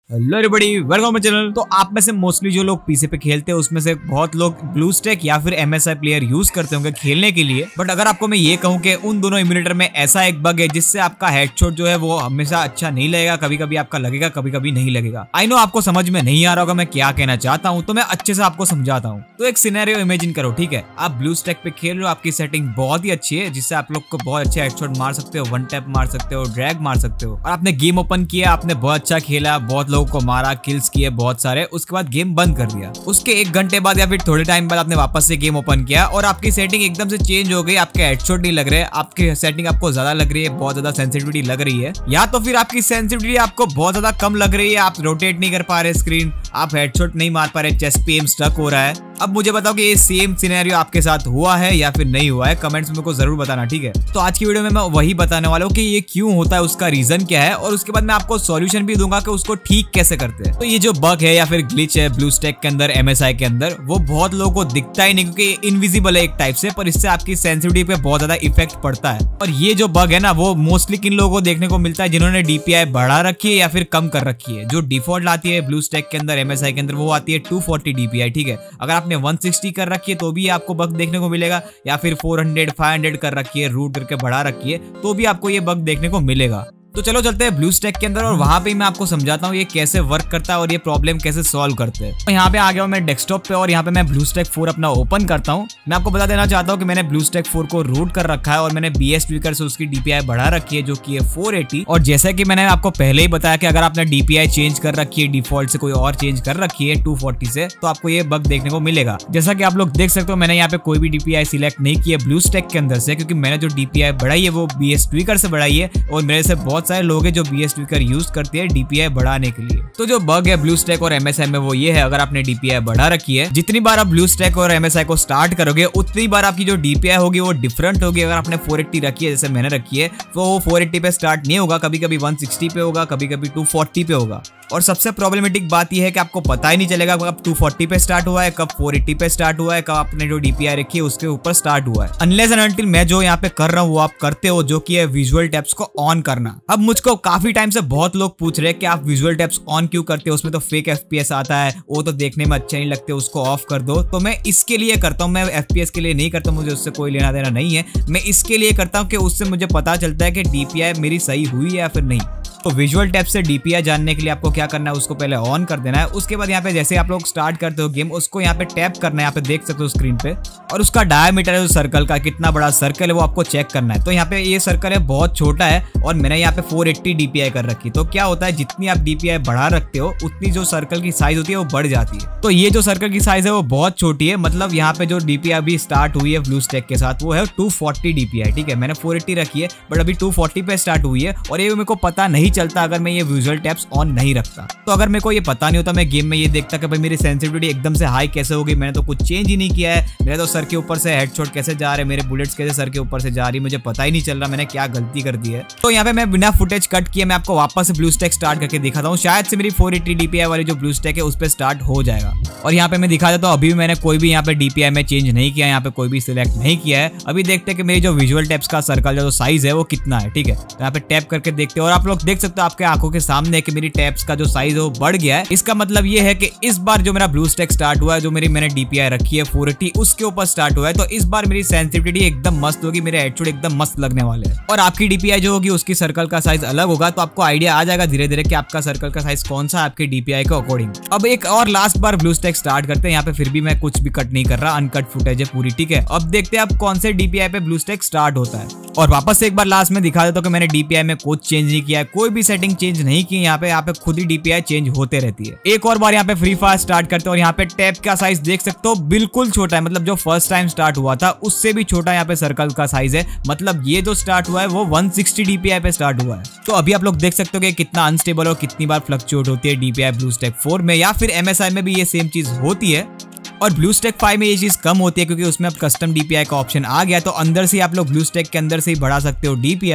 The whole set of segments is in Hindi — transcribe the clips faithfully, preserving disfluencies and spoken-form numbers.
Hello everybody, welcome my channel. तो आप में से मोस्टली जो लोग पीसी पे खेलते हैं उसमें से बहुत लोग ब्लूस्टैक या फिर एमएसआई प्लेयर यूज करते होंगे खेलने के लिए। बट अगर आपको मैं ये कहूँ कि उन दोनों इम्यूलेटर में ऐसा एक बग है जिससे आपका हेडशॉट जो है वो हमेशा अच्छा नहीं लगेगा, कभी कभी आपका लगेगा, कभी कभी नहीं लगेगा। आई नो आपको समझ में नहीं आ रहा होगा मैं क्या कहना चाहता हूँ, तो मैं अच्छे से आपको समझाता हूँ। तो एक सिनेरियो इमेजिन करो, ठीक है। आप ब्लूस्टैक पे खेल रहे हो, आपकी सेटिंग बहुत ही अच्छी है जिससे आप लोग को बहुत अच्छा हेडशॉट मार सकते हो, वन टैप मार सकते हो, ड्रैग मार सकते हो। और आपने गेम ओपन किया, आपने बहुत अच्छा खेला, बहुत लोगों को मारा, किए बहुत सारे, उसके बाद गेम बंद कर दिया। उसके एक घंटे बाद या फिर थोड़े टाइम बाद आपने वापस से गेम ओपन किया और आपकी सेटिंग एकदम से चेंज हो गई, आपके हेडशॉट नहीं लग रहे, आपकी सेटिंग आपको ज्यादा लग रही है, बहुत ज्यादा सेंसिटिविटी लग रही है, या तो फिर आपकी सेंसिटिविटी आपको बहुत ज्यादा कम लग रही है, आप रोटेट नहीं कर पा रहे स्क्रीन, आप हेडशॉट नहीं मार पा रहे, चेस्ट पे एम स्टक हो रहा है। अब मुझे बताओ कि ये सेम सिनेरियो आपके साथ हुआ है या फिर नहीं हुआ है, कमेंट्स में मेरे को जरूर बताना, ठीक है। तो आज की वीडियो में मैं वही बताने वाला हूँ कि ये क्यों होता है, उसका रीजन क्या है, और उसके बाद मैं आपको सॉल्यूशन भी दूंगा कि उसको ठीक कैसे करते हैं। तो ये जो बग है या फिर ग्लिच है ब्लूस्टैक के अंदर, एमएसआई के अंदर, वो बहुत लोगों को दिखता ही नहीं क्योंकि इनविजिबल है एक टाइप से, पर इससे आपकी सेंसिटिविटी पे बहुत ज्यादा इफेक्ट पड़ता है। और ये जो बग है ना, वो मोस्टली किन लोगों को देखने को मिलता है जिन्होंने डीपीआई बढ़ा रखी है या फिर कम कर रखी है। जो डिफॉल्ट आती है ब्लूस्टैक के अंदर, एमएसआई के अंदर, वो आती है टू फोर्टी डीपीआई, ठीक है। अगर आपने वन सिक्सटी कर रखी है तो भी आपको बग देखने को मिलेगा, या फिर फोर हंड्रेड फाइव हंड्रेड कर रखी है, रूट करके बढ़ा रखी है, तो भी आपको ये बग देखने को मिलेगा। तो चलो चलते हैं ब्लूस्टैक के अंदर और वहां पे मैं आपको समझाता हूँ ये कैसे वर्क करता है और ये प्रॉब्लम कैसे सॉल्व करते हैं। तो यहाँ पे आ गया हूँ मैं डेस्कटॉप पे और यहाँ पे मैं ब्लूस्टैक फोर अपना ओपन करता हूँ। मैं आपको बता देना चाहता हूँ कि मैंने ब्लूस्टैक फोर को रूट कर रखा है और मैंने बीएस ट्विकर से उसकी डीपीआई बढ़ा रखी है जो कि है फोर एटी। और जैसा कि मैंने आपको पहले ही बताया कि अगर आपने डीपीआई चेंज कर रखी है, डिफॉल्ट से कोई और चेंज कर रखी है टू फोर्टी से, तो आपको ये बग देखने को मिलेगा। जैसा कि आप लोग देख सकते हो, मैंने यहाँ पे कोई भी डीपीआई सिलेक्ट नहीं किया ब्लूस्टैक के अंदर से, क्योंकि मैंने जो डीपीआई बढ़ाई है वो बीएस ट्विकर से बढ़ाई है और मेरे से बहुत सारे लोग हैं जो बीएस ट्विकर यूज करती है डीपीआई बढ़ाने के लिए। तो जो बग है ब्लूस्टैक और एमएसआई में वो ये है, अगर आपने डीपीआई बढ़ा रखी है, जितनी बार आप ब्लूस्टैक और एमएसआई को स्टार्ट करोगे उतनी बार आपकी जो डीपीआई होगी वो डिफरेंट होगी। अगर आपने फोर एटी रखी है जैसे मैंने रखी है, तो वो फोर एटी पे स्टार्ट नहीं होगा, कभी कभी वन सिक्सटी पे होगा, कभी कभी टू फोर्टी पे होगा। और सबसे प्रॉब्लमेटिक बात यह है कि आपको पता ही नहीं चलेगा कब टू फोर्टी पे स्टार्ट हुआ है, कब फोर एटी पे स्टार्ट हुआ है, कब आपने जो डीपीआई रखी है उसके ऊपर स्टार्ट हुआ है। अनलेस एंड अनटिल मैं जो यहाँ पे कर रहा हूँ वो आप करते हो, जो कि है विजुअल टैब्स को ऑन करना। अब मुझको काफी टाइम से बहुत लोग पूछ रहे हैं कि आप विजुअल टैब्स ऑन क्यों करते हो, उसमें तो फेक एफपीएस आता है, वो तो देखने में अच्छे नहीं लगते, उसको ऑफ कर दो। तो मैं इसके लिए करता हूँ, मैं एफपीएस के लिए नहीं करता, मुझे उससे कोई लेना देना नहीं है। मैं इसके लिए करता हूँ कि उससे मुझे पता चलता है कि डीपीआई मेरी सही हुई है या फिर नहीं। तो विजुअल टैब से डीपीआई जानने के लिए आपको क्या करना है, उसको पहले ऑन कर देना है। उसके बाद यहाँ पे जैसे आप लोग स्टार्ट करते हो गेम, उसको यहाँ पे टैप करना है, यहाँ पे देख सकते हो स्क्रीन पे, और उसका डायमीटर है जो सर्कल का, कितना बड़ा सर्कल है वो आपको चेक करना है। तो यहाँ पे ये सर्कल है बहुत छोटा है और मैंने यहाँ पे फोर एटी डीपीआई कर रखी। तो क्या होता है, जितनी आप डीपीआई बढ़ा रखते हो उतनी जो सर्कल की साइज होती है वो बढ़ जाती है। तो ये जो सर्कल की साइज है वो बहुत छोटी है, मतलब यहाँ पे जो डीपीआई अभी स्टार्ट हुई है ब्लूस्टैक के साथ वो है टू फोर्टी डीपीआई, ठीक है। मैंने फोर एटी रखी है बट अभी टू फोर्टी पे स्टार्ट हुई है, और ये मेरे को पता नहीं चलता अगर मैं ये विजुअल टैब्स ऑन नहीं रखता। तो अगर मेरे को ये पता नहीं होता, मैं गेम में ये देखता कि भाई मेरी सेंसिटिविटी एकदम से हाई कैसे होगी, मैंने तो कुछ चेंज ही नहीं किया है, मेरे तो सर के ऊपर से हेडशॉट कैसे जा रहे हैं, मेरे बुलेट्स कैसे सर के ऊपर से जा रही है, मुझे पता ही नहीं चल रहा मैंने क्या गलती कर दी है। तो यहाँ पे मैं बिना फुटेज कट किए मैं आपको वापस से ब्लूस्टैक स्टार्ट करके दिखाता हूँ, शायद से मेरी फोर एटी डीपीआई वाली जो ब्लूस्टैक है उस पर स्टार्ट हो जाएगा। और यहाँ पे मैं दिखा देता हूँ, अभी भी मैंने कोई भी यहाँ पे डीपीआई में चेंज नहीं किया, यहाँ पे कोई भी सिलेक्ट नहीं किया है। अभी देखते हैं कि मेरी जो विजुअल टैब्स का सर्कल जो साइज है वो कितना है, ठीक है। तो यहाँ पे टैप करके देखते हैं और आप लोग देख सकते हो आपके आंखों के सामने कि मेरी टैब्स का जो साइज है वो बढ़ गया है। इसका मतलब ये है कि इस बार जो मेरा ब्लूस्टैक स्टार्ट हुआ है, जो मेरी मैंने डीपीआई रखी है फोर एटी उसके ऊपर स्टार्ट हुआ है, तो इस बार मेरी सेंसिटिविटी एकदम मस्त होगी, मेरे हेडशॉट एकदम मस्त लगने वाले हैं। और आपकी डीपीआई जो होगी उसकी सर्कल का साइज अलग होगा, तो आपको आइडिया आ जाएगा धीरे धीरे कि आपका सर्कल का साइज कौन सा है आपकी डीपीआई के अकॉर्डिंग। अब एक और लास्ट बार ब्लूस्टैक स्टार्ट करते हैं, यहाँ पे फिर भी मैं कुछ भी कट नहीं कर रहा, अनकट फुटेज है पूरी, ठीक है। अब देखते हैं आप कौन से डीपीआई पे ब्लूस्टैक स्टार्ट होता है। और वापस से एक बार लास्ट में दिखा देता हूँ कि मैंने डीपीआई में कुछ चेंज नहीं किया है, कोई भी सेटिंग चेंज नहीं की, यहाँ पे यहाँ पे खुद ही डीपीआई चेंज होते रहती है। एक और बार यहाँ पे फ्री फायर स्टार्ट करते हैं और यहाँ पे टैब का साइज देख सकते हो बिल्कुल छोटा है, मतलब जो फर्स्ट टाइम स्टार्ट हुआ था उससे भी छोटा यहाँ पे सर्कल का साइज है, मतलब ये जो स्टार्ट हुआ है वो वन सिक्सटी डीपीआई पे स्टार्ट हुआ है। तो अभी आप लोग देख सकते हो कि कितना अनस्टेबल और कितनी बार फ्लक्चुएट होती है डीपीआई ब्लूस्टैक फोर में, या फिर एमएसआई में भी ये सेम चीज होती है। और ब्लूस्टैक फाइव में ये चीज कम होती है क्योंकि उसमें अब कस्टम डीपीआई का ऑप्शन आ गया, तो अंदर से आप लोग ब्लूस्टैक के अंदर से ही बढ़ा सकते हो डीपीआई।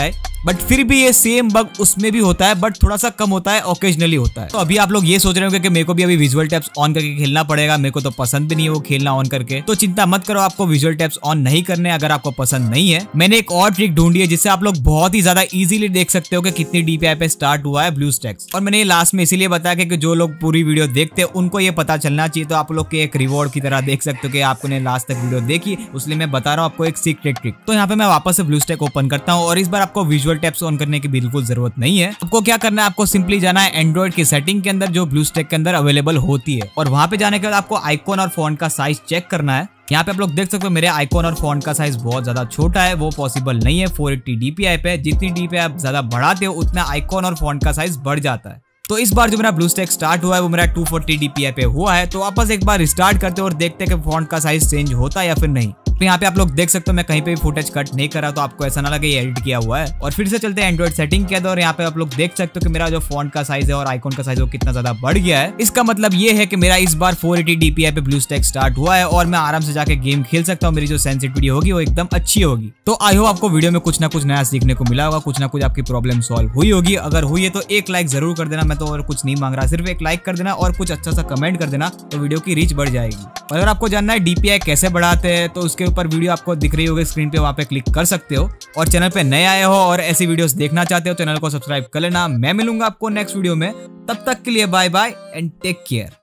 बट फिर भी ये सेम बग उसमें भी होता है, बट थोड़ा सा कम होता है, ओकेजनली होता है। तो अभी आप लोग ये सोच रहे होंगे कि मेरे को भी अभी विजुअल टैब्स ऑन करके खेलना पड़ेगा, मेरे को तो पसंद भी नहीं है वो खेलना ऑन करके। तो चिंता मत करो, आपको विजुअल टैब्स ऑन नहीं करने अगर आपको पसंद नहीं है। मैंने एक और ट्रिक ढूंढी है जिससे आप लोग बहुत ही ज्यादा इजीली देख सकते हो कि कितनी डीपीआई पे स्टार्ट हुआ है ब्लूस्टैक्स। और मैंने ये लास्ट में इसीलिए बताया कि जो लोग पूरी वीडियो देखते हैं उनको ये पता चलना चाहिए, तो आप लोग के एक रिवॉर्ड की तरह देख सकते हो कि आपने लास्ट तक वीडियो देखी, इसलिए मैं बता रहा हूँ आपको एक सीक्रेट ट्रिक। तो यहाँ पे मैं वापस से ब्लूस्टैक ओपन करता हूँ और इस बार आपको विजुअल टैब्स ऑन करने की बिल्कुल जरूरत नहीं है। आपको क्या करना है, आपको सिंपली जाना है एंड्रॉइड की सेटिंग के अंदर जो ब्लूस्टैक के अंदर अवेलेबल होती है, और वहां पे जाने के बाद आपको आइकॉन और फॉन्ट का साइज चेक करना है। यहाँ पे आप लोग देख सकते हो मेरे आइकॉन और फॉन्ट का साइज बहुत ज्यादा छोटा है, वो पॉसिबल नहीं है फोर एटी डीपीआई पे। जितनी डीपीआई आप ज्यादा बढ़ाते हो उतना आइकॉन और फॉन्ट का साइज बढ़ जाता है। तो इस बार जो मेरा ब्लूस्टैक स्टार्ट हुआ है वो मेरा टू फोर्टी डीपीआई पे हुआ है। तो वापस एक बार रिस्टार्ट करते हो और देखते हैं कि फॉन्ट का साइज चेंज होता है या फिर नहीं। तो यहाँ पे आप लोग देख सकते हो मैं कहीं पे भी फुटेज कट नहीं कर रहा, तो आपको ऐसा ना लगे ये एडिट किया हुआ है। और फिर से चलते हैं एंड्रॉइड सेटिंग के अंदर, और यहाँ पे आप लोग देख सकते हो कि मेरा जो फॉन्ट का साइज है और आइकॉन का साइज वो कितना ज्यादा बढ़ गया है। इसका मतलब ये है कि मेरा इस बार फोर एटी डीपीआई पे ब्लूस्टैक स्टार्ट हुआ है और मैं आराम से जाके गेम खेल सकता हूँ। मेरी जो सेंसिटिविटी होगी वो एकदम अच्छी होगी। तो आई होप आपको वीडियो में कुछ ना कुछ नया सीखने को मिला होगा, कुछ ना कुछ आपकी प्रॉब्लम सॉल्व हुई होगी। अगर हुई है तो एक लाइक जरूर कर देना, मैं तो और कुछ नहीं मांग रहा, सिर्फ एक लाइक कर देना और कुछ अच्छा सा कमेंट कर देना, तो वीडियो की रीच बढ़ जाएगी। और अगर आपको जानना है डीपीआई कैसे बढ़ाते हैं तो उसके ऊपर वीडियो आपको दिख रही होगी स्क्रीन पे, वहां पे क्लिक कर सकते हो। और चैनल पे नए आए हो और ऐसी वीडियोस देखना चाहते हो चैनल को सब्सक्राइब कर लेना। मैं मिलूंगा आपको नेक्स्ट वीडियो में, तब तक के लिए bye bye and take care.